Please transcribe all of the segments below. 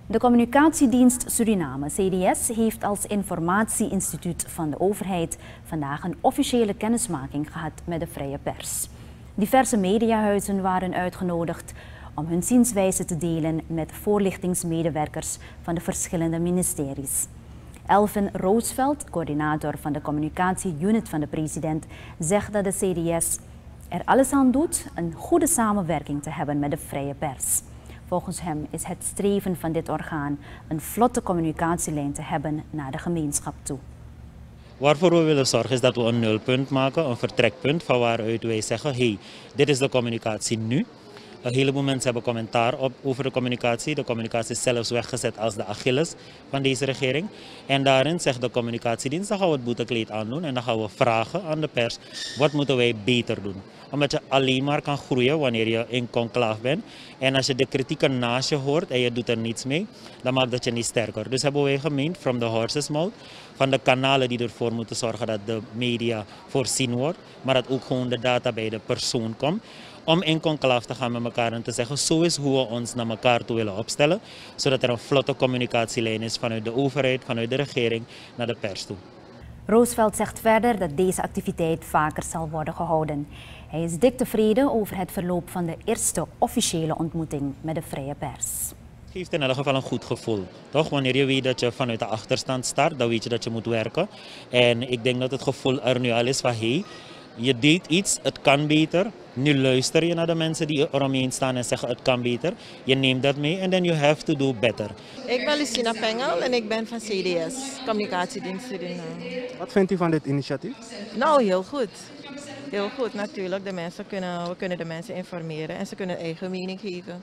De Communicatiedienst Suriname, CDS, heeft als informatieinstituut van de overheid vandaag een officiële kennismaking gehad met de vrije pers. Diverse mediahuizen waren uitgenodigd om hun zienswijze te delen met voorlichtingsmedewerkers van de verschillende ministeries. Elvin Roosveld, coördinator van de communicatieunit van de president, zegt dat de CDS er alles aan doet een goede samenwerking te hebben met de vrije pers. Volgens hem is het streven van dit orgaan een vlotte communicatielijn te hebben naar de gemeenschap toe. Waarvoor we willen zorgen is dat we een nulpunt maken, een vertrekpunt van waaruit wij zeggen, hey, dit is de communicatie nu. Een heleboel mensen hebben commentaar over de communicatie. De communicatie is zelfs weggezet als de Achilles van deze regering. En daarin zegt de communicatiedienst, dan gaan we het boetekleed aandoen en dan gaan we vragen aan de pers, wat moeten wij beter doen? Omdat je alleen maar kan groeien wanneer je in conclave bent. En als je de kritieken naast je hoort en je doet er niets mee, dan maakt dat je niet sterker. Dus hebben wij gemeend, from the horse's mouth, van de kanalen die ervoor moeten zorgen dat de media voorzien wordt, maar dat ook gewoon de data bij de persoon komt. Om in conclave te gaan met elkaar en te zeggen, zo is hoe we ons naar elkaar toe willen opstellen, zodat er een vlotte communicatielijn is vanuit de overheid, vanuit de regering naar de pers toe. Roosveld zegt verder dat deze activiteit vaker zal worden gehouden. Hij is dik tevreden over het verloop van de eerste officiële ontmoeting met de vrije pers. Het geeft in elk geval een goed gevoel. Toch? Wanneer je weet dat je vanuit de achterstand start, dan weet je dat je moet werken. En ik denk dat het gevoel er nu al is van, hey, je deed iets, het kan beter. Nu luister je naar de mensen die er omheen staan en zeggen het kan beter. Je neemt dat mee en then you have to do better. Ik ben Lucina Pengel en ik ben van CDS, Communicatiedienst Suriname. Wat vindt u van dit initiatief? Nou, heel goed. Heel goed natuurlijk. We kunnen de mensen informeren en ze kunnen eigen mening geven.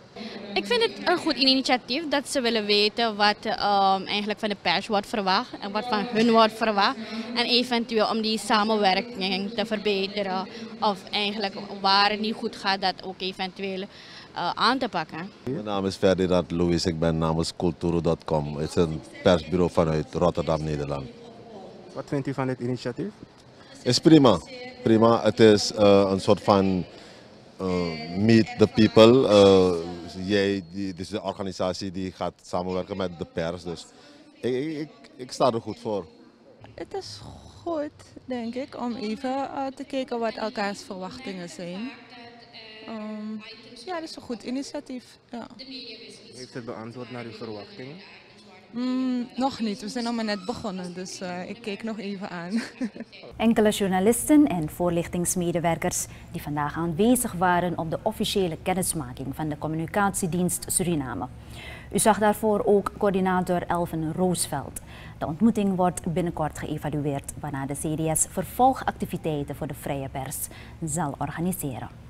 Ik vind het een goed initiatief dat ze willen weten wat eigenlijk van de pers wordt verwacht en wat van hun wordt verwacht. En eventueel om die samenwerking te verbeteren of eigenlijk waar het niet goed gaat dat ook eventueel aan te pakken. Mijn naam is Ferdinand Louis, ik ben namens Culturo.com. Het is een persbureau vanuit Rotterdam, Nederland. Wat vindt u van dit initiatief? Het is prima. Prima. Het is een soort van meet the people. Dit is de organisatie die gaat samenwerken met de pers. Dus ik sta er goed voor. Het is goed, denk ik, om even te kijken wat elkaars verwachtingen zijn. Ja, dat is een goed initiatief. Ja. Heeft het beantwoord naar uw verwachtingen? Nog niet, we zijn nog maar net begonnen, dus ik keek nog even aan. Enkele journalisten en voorlichtingsmedewerkers die vandaag aanwezig waren op de officiële kennismaking van de Communicatiedienst Suriname. U zag daarvoor ook coördinator Elvin Roosveld. De ontmoeting wordt binnenkort geëvalueerd, waarna de CDS vervolgactiviteiten voor de vrije pers zal organiseren.